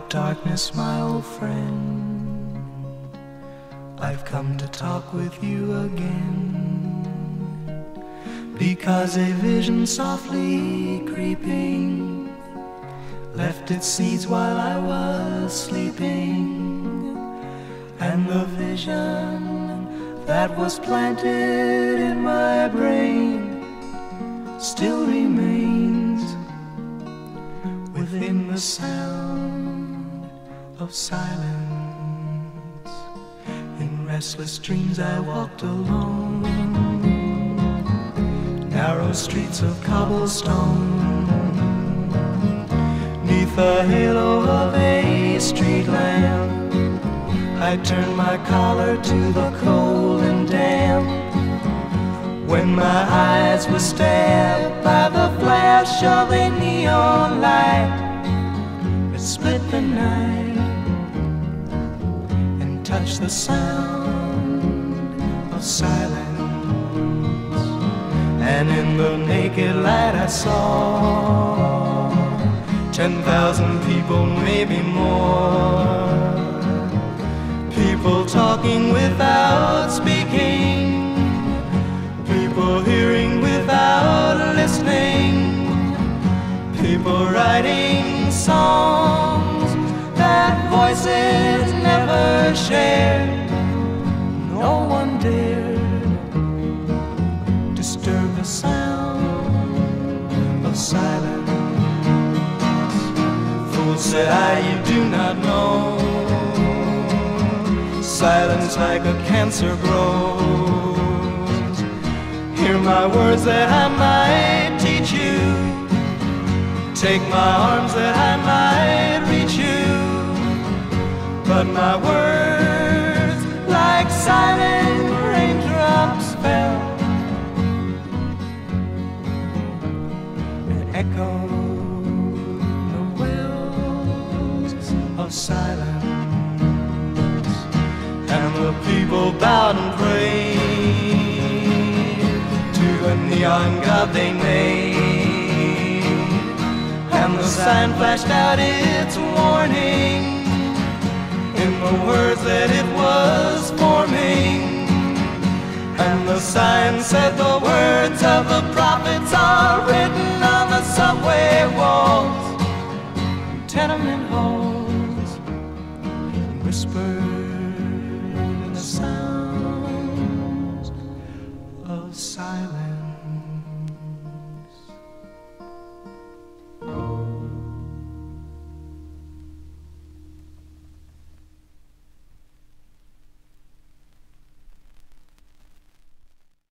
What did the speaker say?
darkness, my old friend, I've come to talk with you again, because a vision softly creeping left its seeds while I was sleeping, and the vision that was planted in my brain still remains within the sound of silence. In restless dreams I walked alone, narrow streets of cobblestone, neath the halo of a street lamp. I turned my collar to the cold and damp, when my eyes were stabbed by the flash of a neon light that split the night and touched the sound of silence. And in the naked light I saw 10,000 people, maybe more, people talking without speaking, people hearing without listening, people writing songs that voices never shared. No one dared disturb the sound of silence. Fools, said I, you do not know, silence like a cancer grows. Hear my words that I might teach you, take my arms that I might reach you, but my words like silent raindrops fell and echoed the wells of silence. And the people bowed and prayed to the neon god they made, and the sign flashed out its warning in the words that it was forming. And the sign said the words of the prophets are written on the subway walls, tenement halls, whispered sounds of silence.